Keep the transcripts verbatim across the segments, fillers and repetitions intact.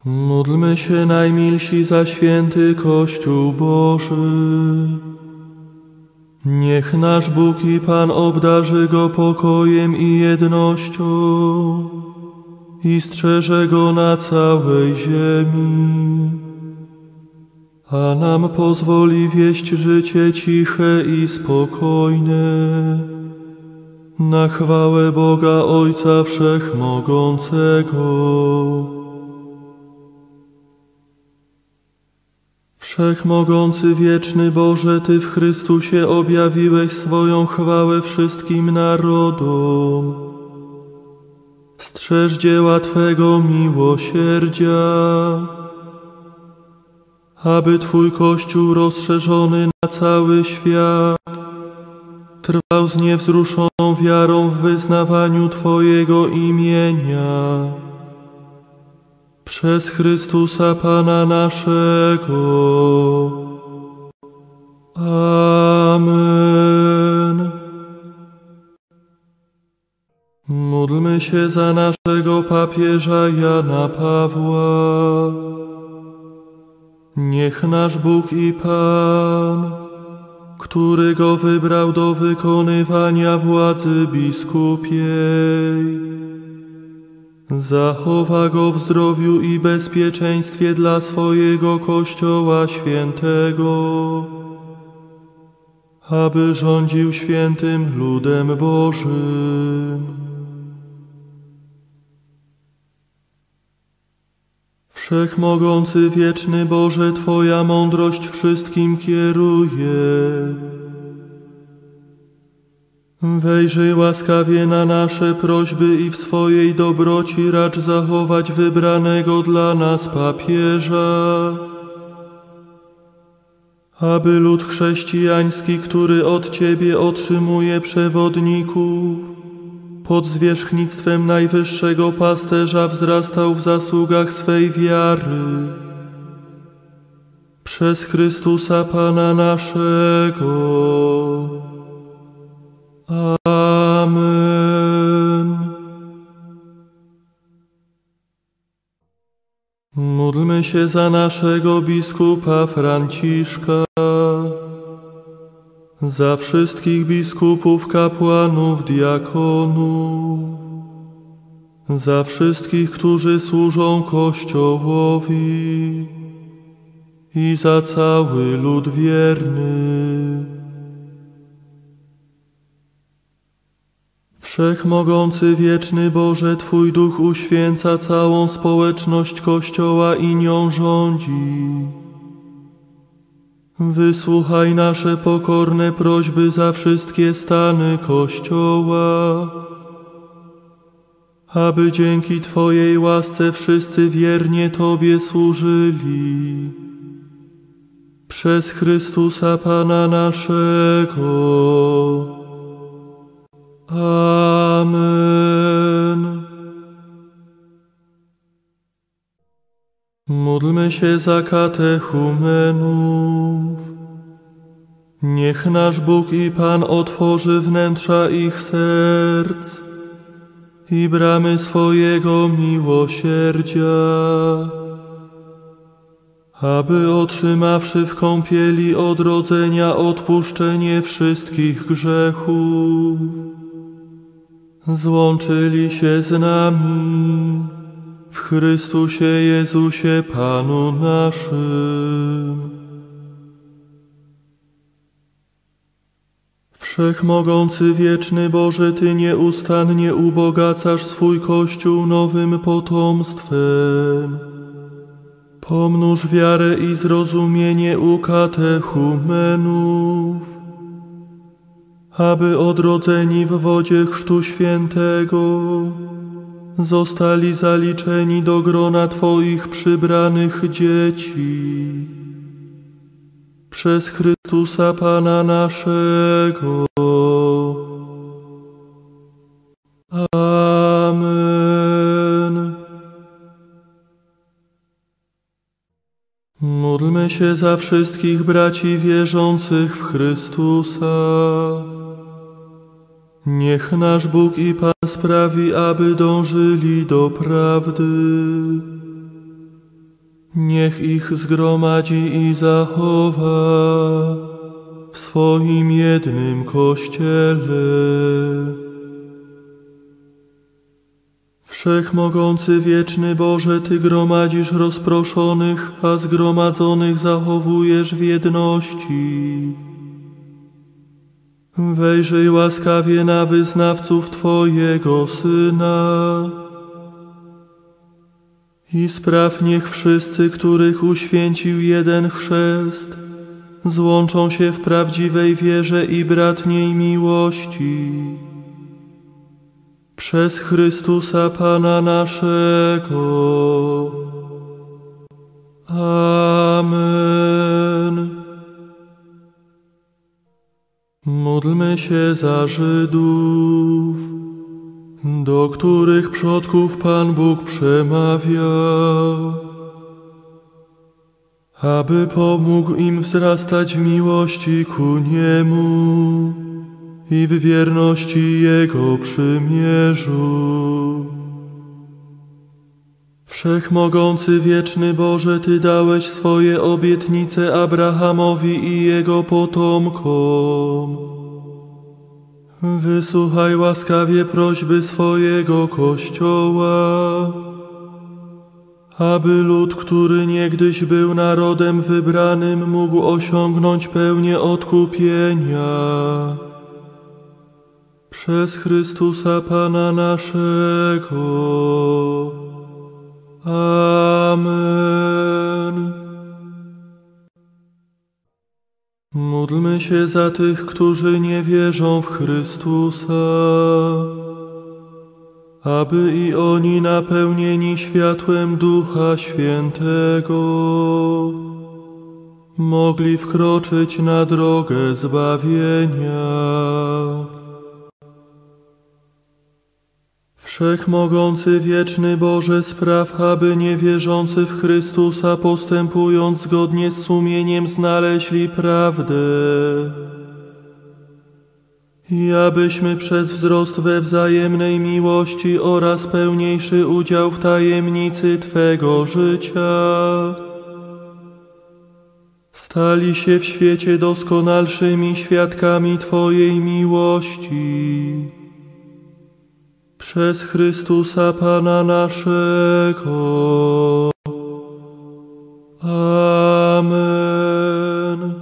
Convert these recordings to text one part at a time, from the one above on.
Módlmy się, najmilsi, za święty Kościół Boży. Niech nasz Bóg i Pan obdarzy go pokojem i jednością i strzeże go na całej ziemi, a nam pozwoli wieść życie ciche i spokojne, na chwałę Boga Ojca Wszechmogącego. Wszechmogący, wieczny Boże, Ty w Chrystusie objawiłeś swoją chwałę wszystkim narodom. Strzeż dzieła Twego miłosierdzia, aby Twój Kościół rozszerzony na cały świat trwał z niewzruszoną wiarą w wyznawaniu Twojego imienia. Przez Chrystusa Pana naszego. Amen. Módlmy się za naszego papieża Jana Pawła. Niech nasz Bóg i Pan, który go wybrał do wykonywania władzy biskupiej, zachowa go w zdrowiu i bezpieczeństwie dla swojego Kościoła świętego, aby rządził świętym ludem Bożym. Wszechmogący, wieczny Boże, Twoja mądrość wszystkim kieruje. Wejrzyj łaskawie na nasze prośby i w swojej dobroci racz zachować wybranego dla nas papieża, aby lud chrześcijański, który od Ciebie otrzymuje przewodników, pod zwierzchnictwem najwyższego pasterza wzrastał w zasługach swej wiary. Przez Chrystusa Pana naszego. Amen. Módlmy się za naszego biskupa Franciszka, za wszystkich biskupów, kapłanów, diakonów, za wszystkich, którzy służą Kościołowi i za cały lud wierny. Wszechmogący, wieczny Boże, Twój Duch uświęca całą społeczność Kościoła i nią rządzi. Wysłuchaj nasze pokorne prośby za wszystkie stany Kościoła, aby dzięki Twojej łasce wszyscy wiernie Tobie służyli. Przez Chrystusa Pana naszego. Amen. Módlmy się za katechumenów. Niech nasz Bóg i Pan otworzy wnętrza ich serc i bramy swojego miłosierdzia, aby otrzymawszy w kąpieli odrodzenia odpuszczenie wszystkich grzechów, złączyli się z nami w Chrystusie Jezusie Panu naszym. Wszechmogący, wieczny Boże, Ty nieustannie ubogacasz swój Kościół nowym potomstwem. Pomnóż wiarę i zrozumienie u katechumenów, aby odrodzeni w wodzie Chrztu Świętego zostali zaliczeni do grona Twoich przybranych dzieci. Przez Chrystusa Pana naszego. Amen. Módlmy się za wszystkich braci wierzących w Chrystusa. Niech nasz Bóg i Pan sprawi, aby dążyli do prawdy, Niech ich zgromadzi i zachowa w swoim jednym Kościele. Wszechmogący wieczny Boże, Ty gromadzisz rozproszonych, a zgromadzonych zachowujesz w jedności. Wejrzyj łaskawie na wyznawców Twojego Syna i spraw, niech wszyscy, których uświęcił jeden chrzest, złączą się w prawdziwej wierze i bratniej miłości. Przez Chrystusa Pana naszego. Amen. Módlmy się za Żydów, do których przodków Pan Bóg przemawiał, aby pomógł im wzrastać w miłości ku Niemu i w wierności Jego przymierzu. Wszechmogący wieczny Boże, Ty dałeś swoje obietnice Abrahamowi i jego potomkom. Wysłuchaj łaskawie prośby swojego Kościoła, aby lud, który niegdyś był narodem wybranym, mógł osiągnąć pełnię odkupienia. Przez Chrystusa Pana naszego. Amen. Módlmy się za tych, którzy nie wierzą w Chrystusa, aby i oni napełnieni światłem Ducha Świętego mogli wkroczyć na drogę zbawienia. Wszechmogący wieczny Boże, spraw, aby niewierzący w Chrystusa, postępując zgodnie z sumieniem, znaleźli prawdę i abyśmy przez wzrost we wzajemnej miłości oraz pełniejszy udział w tajemnicy Twego życia stali się w świecie doskonalszymi świadkami Twojej miłości. Przez Chrystusa Pana naszego. Amen.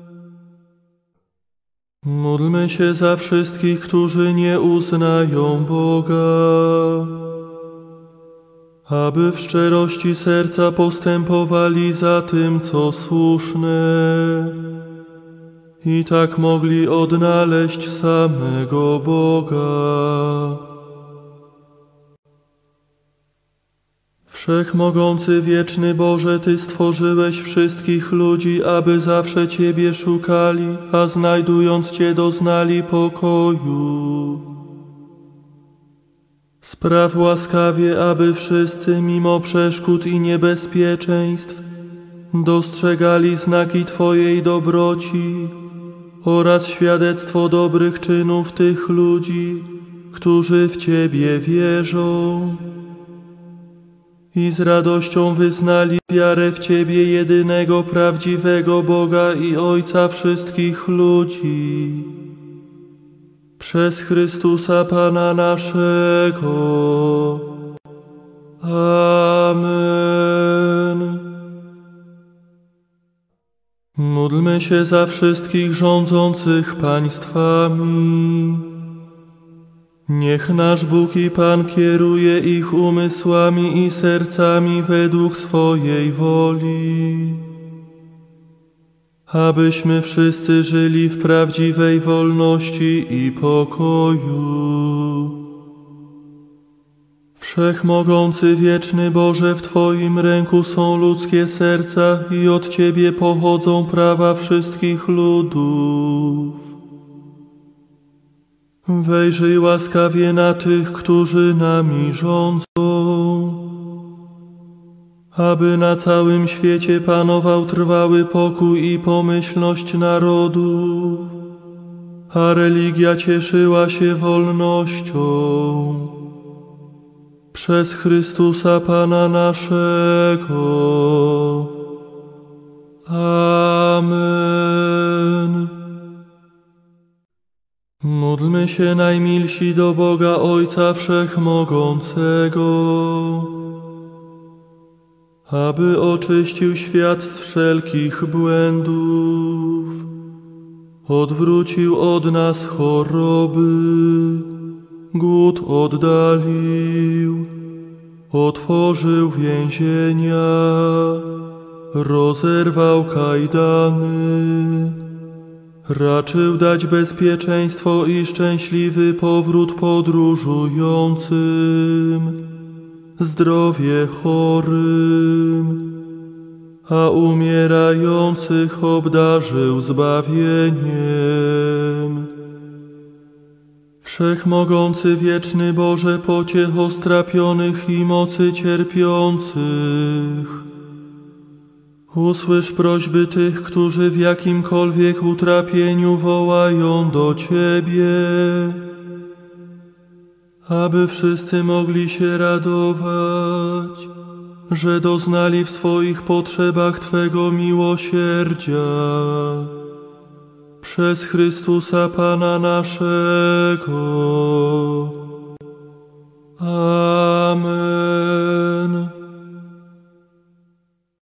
Módlmy się za wszystkich, którzy nie uznają Boga, aby w szczerości serca postępowali za tym, co słuszne, i tak mogli odnaleźć samego Boga. Wszechmogący wieczny Boże, Ty stworzyłeś wszystkich ludzi, aby zawsze Ciebie szukali, a znajdując Cię doznali pokoju. Spraw łaskawie, aby wszyscy mimo przeszkód i niebezpieczeństw dostrzegali znaki Twojej dobroci oraz świadectwo dobrych czynów tych ludzi, którzy w Ciebie wierzą i z radością wyznali wiarę w Ciebie, jedynego prawdziwego Boga i Ojca wszystkich ludzi. Przez Chrystusa Pana naszego. Amen. Módlmy się za wszystkich rządzących państwami. Niech nasz Bóg i Pan kieruje ich umysłami i sercami według swojej woli, abyśmy wszyscy żyli w prawdziwej wolności i pokoju. Wszechmogący wieczny Boże, w Twoim ręku są ludzkie serca i od Ciebie pochodzą prawa wszystkich ludów. Wejrzyj łaskawie na tych, którzy nami rządzą, aby na całym świecie panował trwały pokój i pomyślność narodów, a religia cieszyła się wolnością. Przez Chrystusa Pana naszego. Amen. Módlmy się, najmilsi, do Boga Ojca Wszechmogącego, aby oczyścił świat z wszelkich błędów, odwrócił od nas choroby, głód oddalił, otworzył więzienia, rozerwał kajdany, raczył dać bezpieczeństwo i szczęśliwy powrót podróżującym, zdrowie chorym, a umierających obdarzył zbawieniem. Wszechmogący, wieczny Boże, pociecho strapionych i mocy cierpiących, usłysz prośby tych, którzy w jakimkolwiek utrapieniu wołają do Ciebie, aby wszyscy mogli się radować, że doznali w swoich potrzebach Twego miłosierdzia. Przez Chrystusa Pana naszego. Amen.